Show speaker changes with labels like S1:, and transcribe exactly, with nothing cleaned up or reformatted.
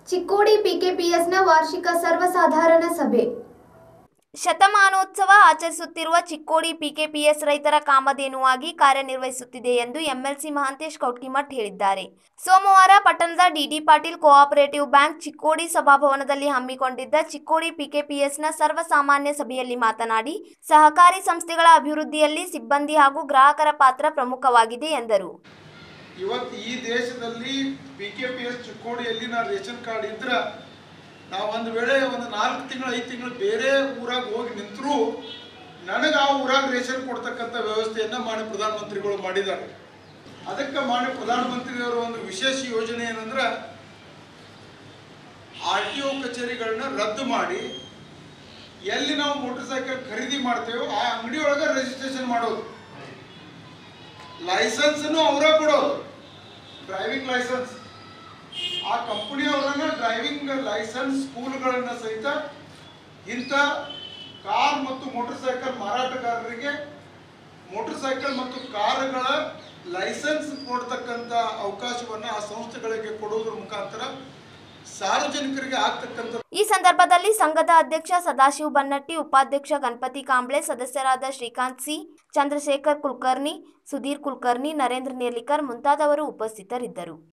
S1: ಚಿಕ್ಕೋಡಿ ಪಿಕೆಪಿಎಸ್ನ ವಾರ್ಷಿಕ ಸರ್ವಸಾಧಾರಣ ಸಭೆ.
S2: ಶತಮಾನೋತ್ಸವ ಆಚರಿಸುತ್ತಿರುವ ಚಿಕ್ಕೋಡಿ ಪಿಕೆಪಿಎಸ್ ರೈತರ ಕಾಮಧೇನುವಾಗಿ ಕಾರ್ಯನಿರ್ವಹಿಸುತ್ತಿದೆ ಎಂದು ಎಂಎಲ್ಸಿ ಮಹಾಂತೇಶ್ ಕೌಟ್ಕಿಮಠ್ ಹೇಳಿದ್ದಾರೆ. ಸೋಮವಾರ ಪಟ್ಟಣದ DD Patil cooperative bank Chikkodi ಸಭಾಭವನದಲ್ಲಿ ಹಮ್ಮಿಕೊಂಡಿದ್ದ ಚಿಕ್ಕೋಡಿ ಪಿಕೆಪಿಎಸ್ನ ಸರ್ವಸಾಮಾನ್ಯ ಸಭೆಯಲ್ಲಿ ಮಾತನಾಡಿ, ಸಹಕಾರಿ ಸಂಸ್ಥೆಗಳ ಅಭಿವೃದ್ಧಿಯಲ್ಲಿ ಸಿಬ್ಬಂದಿ ಹಾಗೂ ಗ್ರಾಹಕರ ಪಾತ್ರ ಪ್ರಮುಖವಾಗಿದೆ ಎಂದರು.
S3: ಇವತ್ತು ಈ ದೇಶದಲ್ಲಿ ಪಿಕೆಪಿಎಸ್ ಚಿಕ್ಕೋಡಿಯಲ್ಲಿ ನಾ ರೇಷನ್ ಕಾರ್ಡ್ ಇದ್ರೆ ನಾವು ಒಂದು ವೇಳೆ ಒಂದು ನಾಲ್ಕು ತಿಂಗಳು ಐದು ತಿಂಗಳು ಬೇರೆ ಊರಾಗ ಹೋಗಿ ನಿಂತರೂ ನನಗೆ ಆ ಊರಾಗ ರೇಷನ್ ಕೊಡ್ತಕ್ಕಂಥ ವ್ಯವಸ್ಥೆಯನ್ನು ಮಾನ್ಯ ಪ್ರಧಾನಮಂತ್ರಿಗಳು ಮಾಡಿದ್ದಾರೆ. ಅದಕ್ಕೆ ಮಾನ್ಯ ಪ್ರಧಾನಮಂತ್ರಿಯವರು ಒಂದು ವಿಶೇಷ ಯೋಜನೆ ಏನಂದ್ರೆ ಆರ್ ಟಿ ಒ ಕಚೇರಿಗಳನ್ನ ರದ್ದು ಮಾಡಿ ಎಲ್ಲಿ ನಾವು ಮೋಟರ್ ಸೈಕಲ್ ಖರೀದಿ ಮಾಡ್ತೇವೋ ಆ ಅಂಗಡಿ ಒಳಗೆ ರಿಜಿಸ್ಟ್ರೇಷನ್ ಮಾಡೋದು, ಲೈಸೆನ್ಸ್ನು ಅವರ ಕೊಡೋದು, ಡ್ರೈವಿಂಗ್ ಲೈಸೆನ್ಸ್ ಆ ಕಂಪನಿಯವರನ್ನ ಡ್ರೈವಿಂಗ್ ಲೈಸೆನ್ಸ್ ಸ್ಕೂಲ್ಗಳನ್ನ ಸಹಿತ ಇಂಥ ಕಾರ್ ಮತ್ತು ಮೋಟರ್ ಸೈಕಲ್ ಮಾರಾಟಗಾರರಿಗೆ ಮೋಟರ್ ಸೈಕಲ್ ಮತ್ತು ಕಾರುಗಳ ಲೈಸೆನ್ಸ್ ಕೊಡ್ತಕ್ಕಂಥ ಅವಕಾಶವನ್ನು ಆ ಸಂಸ್ಥೆಗಳಿಗೆ ಕೊಡುವುದರ ಮುಖಾಂತರ ಸಾರ್ವಜನಿಕರಿಗೆ ಆಗ್ತಕ್ಕಂಥ.
S2: ಈ ಸಂದರ್ಭದಲ್ಲಿ ಸಂಘದ ಅಧ್ಯಕ್ಷ ಸದಾಶಿವ ಬನ್ನಟ್ಟಿ, ಉಪಾಧ್ಯಕ್ಷ ಗಣಪತಿ ಕಾಂಬ್ಳೆ, ಸದಸ್ಯರಾದ ಶ್ರೀಕಾಂತ್ ಸಿ, ಚಂದ್ರಶೇಖರ್ ಕುಲಕರ್ಣಿ, ಸುಧೀರ್ ಕುಲಕರ್ಣಿ, ನರೇಂದ್ರ ನೇರ್ಲಿಕರ್ ಮುಂತಾದವರು ಉಪಸ್ಥಿತರಿದ್ದರು.